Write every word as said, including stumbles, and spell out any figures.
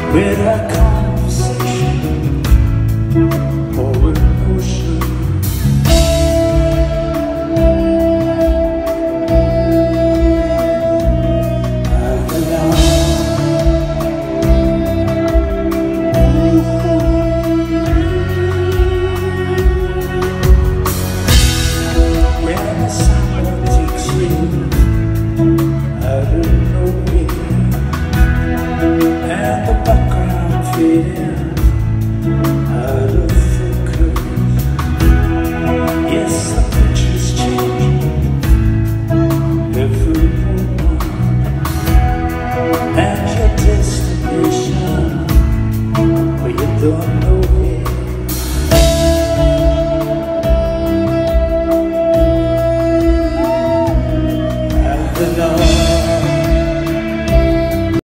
with a conversation over an ocean. When the summer takes you out of nowhere and the background fading